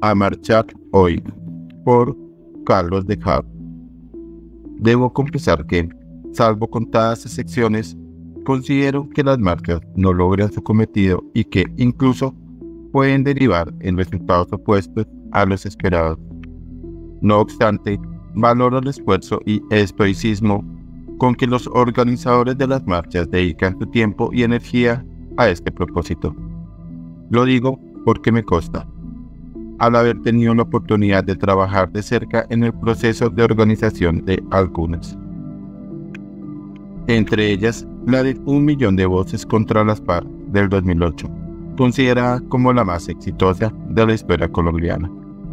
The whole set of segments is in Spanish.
A marchar hoy, por Carlos de Cabo. Debo confesar que, salvo contadas excepciones, considero que las marchas no logran su cometido y que incluso pueden derivar en resultados opuestos a los esperados. No obstante, valoro el esfuerzo y estoicismo con que los organizadores de las marchas dedican su tiempo y energía a este propósito. Lo digo porque me consta, al haber tenido la oportunidad de trabajar de cerca en el proceso de organización de algunas. Entre ellas, la de 1 millón de voces contra las FARC del 2008, considerada como la más exitosa de la historia colombiana.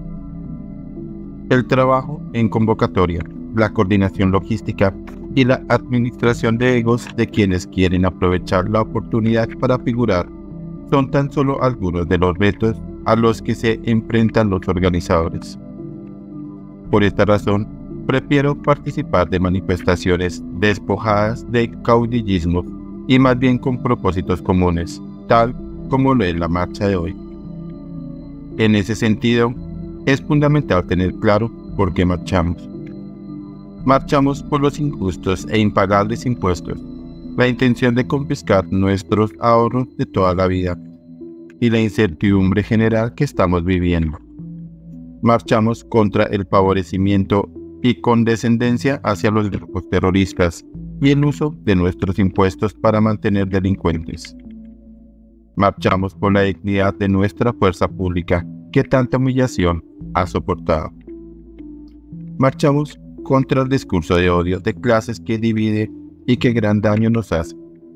El trabajo en convocatoria, la coordinación logística y la administración de egos de quienes quieren aprovechar la oportunidad para figurar son tan solo algunos de los retos a los que se enfrentan los organizadores. Por esta razón, prefiero participar de manifestaciones despojadas de caudillismo y más bien con propósitos comunes, tal como lo es la marcha de hoy. En ese sentido, es fundamental tener claro por qué marchamos. Marchamos por los injustos e impagables impuestos, la intención de confiscar nuestros ahorros de toda la vida y la incertidumbre general que estamos viviendo. Marchamos contra el favorecimiento y condescendencia hacia los grupos terroristas y el uso de nuestros impuestos para mantener delincuentes. Marchamos por la dignidad de nuestra fuerza pública que tanta humillación ha soportado. Marchamos contra el discurso de odio de clases que divide y que gran daño nos hace.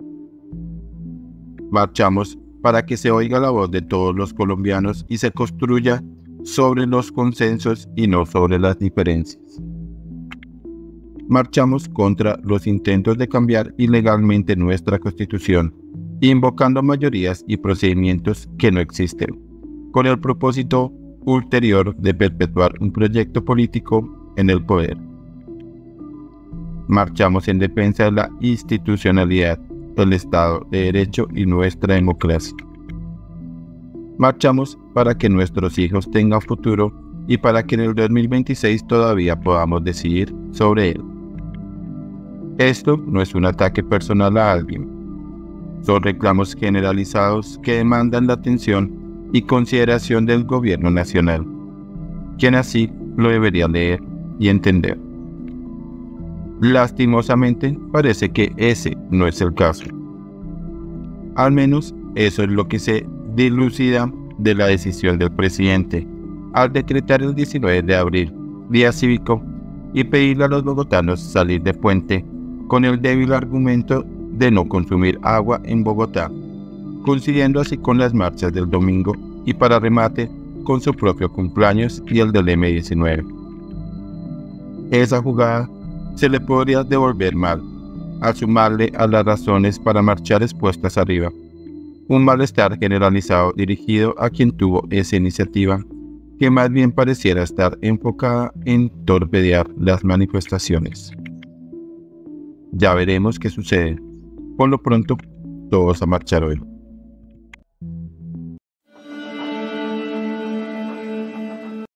Marchamos para que se oiga la voz de todos los colombianos y se construya sobre los consensos y no sobre las diferencias. Marchamos contra los intentos de cambiar ilegalmente nuestra Constitución, invocando mayorías y procedimientos que no existen, con el propósito ulterior de perpetuar un proyecto político en el poder. Marchamos en defensa de la institucionalidad, el Estado de Derecho y nuestra democracia. Marchamos para que nuestros hijos tengan futuro y para que en el 2026 todavía podamos decidir sobre él. Esto no es un ataque personal a alguien, son reclamos generalizados que demandan la atención y consideración del gobierno nacional, quien así lo debería leer y entender. Lastimosamente, parece que ese no es el caso. Al menos eso es lo que se dilucida de la decisión del presidente al decretar el 19 de abril, día cívico, y pedirle a los bogotanos salir de puente con el débil argumento de no consumir agua en Bogotá, coincidiendo así con las marchas del domingo y para remate con su propio cumpleaños y el del M-19. Esa jugada se le podría devolver mal, al sumarle a las razones para marchar expuestas arriba, un malestar generalizado dirigido a quien tuvo esa iniciativa, que más bien pareciera estar enfocada en torpedear las manifestaciones. Ya veremos qué sucede. Por lo pronto, todos a marchar hoy.